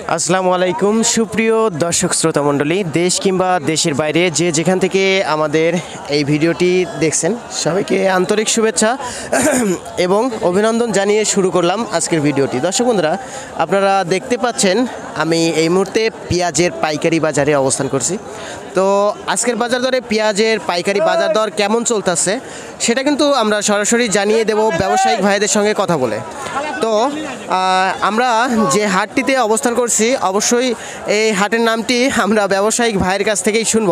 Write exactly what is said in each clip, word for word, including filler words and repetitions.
আসসালামু আলাইকুম সুপ্রিয় দর্শক শ্রোতা মণ্ডলী, দেশ কিংবা দেশের বাইরে যে যেখান থেকে আমাদের এই ভিডিওটি দেখছেন সবাইকে আন্তরিক শুভেচ্ছা এবং অভিনন্দন জানিয়ে শুরু করলাম আজকের ভিডিওটি। দর্শক বন্ধুরা, আপনারা দেখতে পাচ্ছেন আমি এই মুহূর্তে পেঁয়াজের পাইকারি বাজারে অবস্থান করছি। তো আজকের বাজার দরে পেঁয়াজের পাইকারি বাজার দর কেমন চলতেছে সেটা কিন্তু আমরা সরাসরি জানিয়ে দেব ব্যবসায়িক ভাইদের সঙ্গে কথা বলে। তো আমরা যে হাটটিতে অবস্থান করছি অবশ্যই এই হাটের নামটি আমরা ব্যবসায়িক ভাইয়ের কাছ থেকেই শুনবো।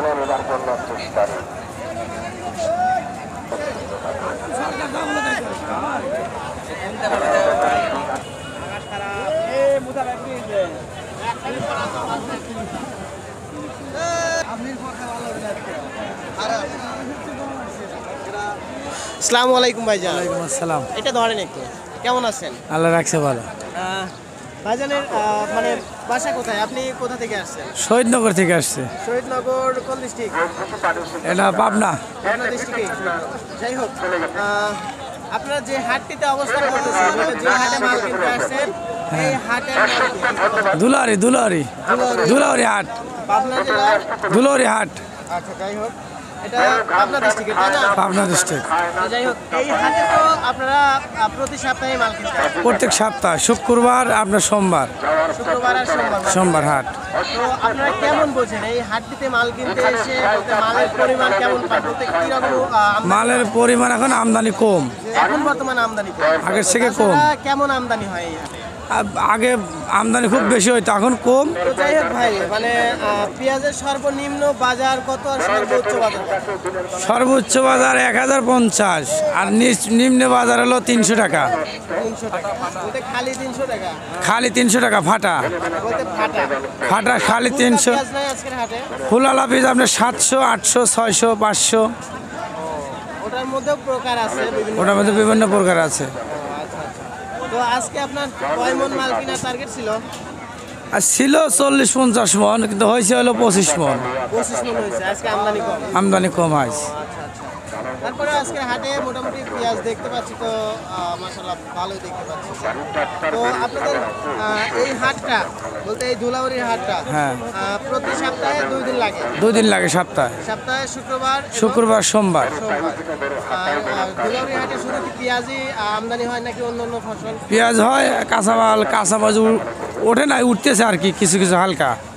আসসালামু আলাইকুম ভাইজান। ওয়ালাইকুম আসসালাম। এটা ধরেন একটু, কেমন আছেন? আল্লাহ রাখছে ভালো। ভাইজানের মানে বাসা কোথায়? আপনি কোথা থেকে আসছেন? শহীদনগর থেকে আসছে। শহীদনগর কোন ডিস্ট্রিক্ট? এটা পাবনা। পাবনা ডিস্ট্রিক্টে। যাই হোক, আপনারা যে হাটটিতে অবস্থান করতেছেন, যে হাটে মাল কিনতে আসছেন, এই হাটের নাম কি? দুলারি দুলারি দুলারি হাট, পাবনা জেলার দুলারি হাট। আচ্ছা, যাই হোক, এটা পাবনা ডিস্ট্রিক্টে, তাই না? পাবনা ডিস্ট্রিক্ট। যাই হোক, এই হাটে তো আপনারা প্রতি সপ্তাহে মাল কিনতে আসেন? প্রত্যেক সপ্তাহ শুক্রবার আপনার সোমবার শুক্রবার আর সোমবার সোমবার হাট। তো আপনারা কেমন বোঝেন এই হাটটিতে মাল কিনতে এসে মালের পরিমাণ কেমন পান? বলতে কিরকম মালের পরিমাণ এখন আমদানি কম, এখন বর্তমানে আমদানি কম? আগের থেকে কম। তাছাড়া কেমন আমদানি হয় এই হাটে? আ- আগে আমদানি খুব বেশি হইতো, এখন কম। তো যাই হোক ভাই, মানে আহ, পেঁয়াজের সর্বনিম্ন বাজার কত আর সর্বোচ্চ বাজার কত? সর্বোচ্চ বাজার এক হাজার পঞ্চাশ আর নিচ- নিম্ন বাজার হলো তিনশো টাকা। তিনশো টাকা বলতে খালি তিনশো টাকা? খালি তিনশো টাকা ফাটা বলতে ফাটা ফাটা খালি ফুলকা তিনশো। পেঁয়াজ নাই আজকের হাটে? ফুলালা পিস আপনার সাতশো আটশো ছয়শো পাঁচশো, ওটার মধ্যেও প্রকার আছে বিভিন্ন। ওটার মধ্যে বিভিন্ন প্রকার আছে। তো আজকে আপনার কয় মন মাল কেনার টার্গেট ছিল? আর ছিল চল্লিশ পঞ্চাশ মন, কিন্তু হয়েছে হলো পঁচিশ মন। পঁচিশ মন হয়েছে, আজকে আমদানি কম। আমদানি কম হয়েছে। আচ্ছা আচ্ছা, তারপরে আজকে হাটে মোটামুটি পেঁয়াজ দেখতে পাচ্ছি তো মাশাআল্লাহ ভালোই দেখতে পাচ্ছি। তো আপনাদের আহ, এই হাটটা বলতে এই ধুলাউড়ির হাটটা হ্যাঁ। আহ, প্রতি সপ্তাহে দুই দিন লাগে? দুই দিন লাগে সপ্তাহে, সপ্তাহে শুক্রবার এবং শুক্রবার সোমবার। সোমবার। আর আহ, ধুলাউড়ি হাটে শুধু কি পেঁয়াজই আমদানি হয় নাকি অন্য অন্য ফসল? পেঁয়াজ হয়, কাঁচামাল কাঁচামাল উ- ওঠে না, উঠতেছে আর কি কিছু কিছু হালকা।